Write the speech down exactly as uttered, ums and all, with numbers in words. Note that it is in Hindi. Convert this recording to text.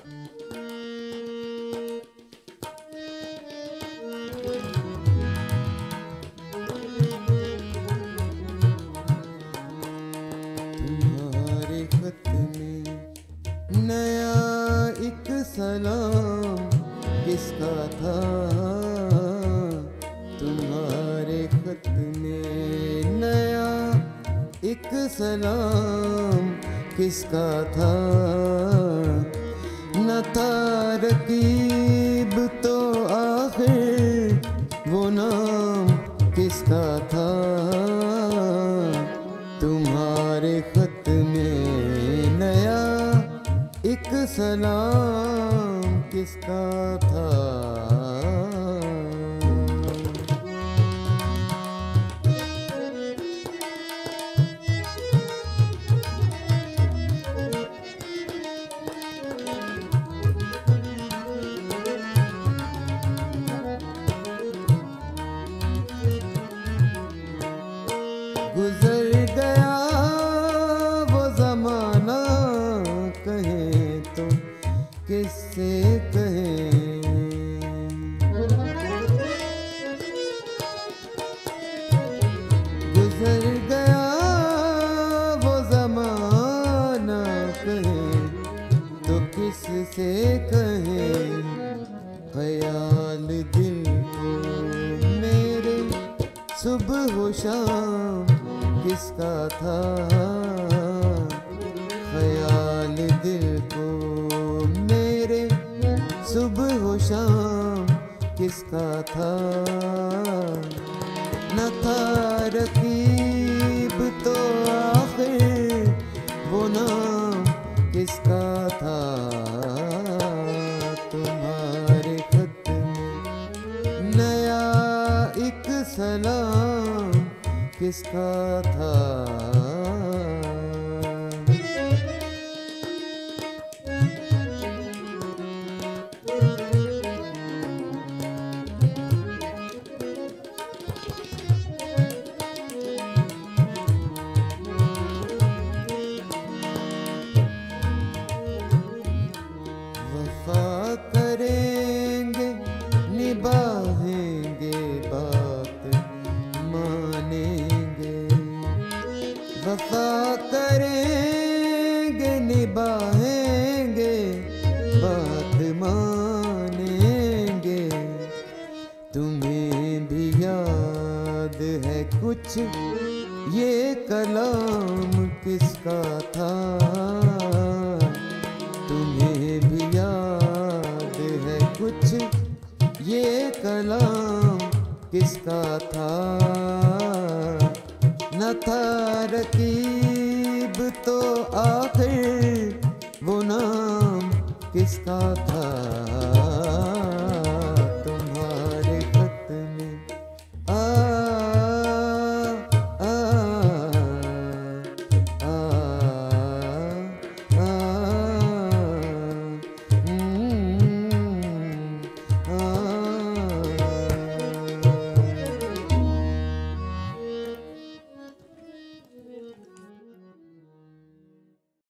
तुम्हारे खत में नया एक सलाम किसका था? तुम्हारे खत में नया एक सलाम किसका था? न था रकीब तो आखिर वो नाम किसका था? तुम्हारे खत में नया एक सलाम किसका था? गुजर गया वो जमाना, कहें तो किससे कहें? गुजर गया वो जमाना, कहें तो किससे कहें? ख्याल दिल को मेरे सुबह हो शाम किसका था? ख्याल दिल को मेरे सुबह हो शाम किसका था? न था रकीब तो आखिर वो नाम किसका था? तुम्हारे खत में नया एक सलाम किसका था? वफा करेंगे निभाएंगे बात मानेंगे, वफा करेंगे निभाएंगे बात मानेंगे। तुम्हें भी याद है कुछ ये कलाम किसका था? तुम्हें भी याद है कुछ ये कलाम किसका था? न था रकीब तो आखिर वो नाम किसका था? तुम्हारे खत में आ